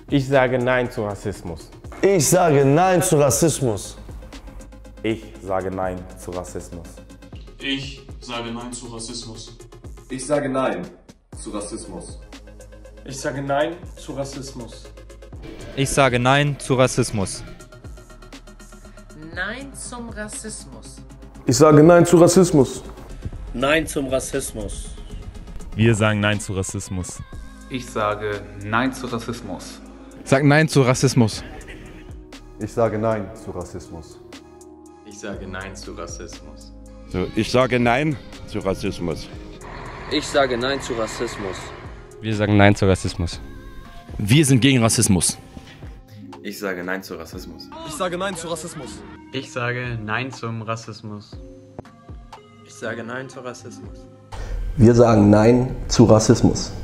Ich sage Nein zu Rassismus. Ich sage Nein zu Rassismus. Ich sage Nein zu Rassismus. Ich sage Nein zu Rassismus. Ich sage Nein zu Rassismus. Ich sage Nein zu Rassismus. Ich sage Nein zu Rassismus. Nein zum Rassismus. Ich sage Nein zu Rassismus. Nein zum Rassismus. Wir sagen Nein zu Rassismus. Ich sage Nein zu Rassismus. Sag Nein zu Rassismus. Ich sage Nein zu Rassismus. Ich sage Nein zu Rassismus. So, ich sage Nein zu Rassismus. Ich sage Nein zu Rassismus. Wir sagen Nein zu Rassismus. Wir sind gegen Rassismus. Ich sage Nein zu Rassismus. Ich sage Nein zu Rassismus. Ich sage Nein zum Rassismus. Ich sage Nein zu Rassismus. Wir sagen Nein zu Rassismus.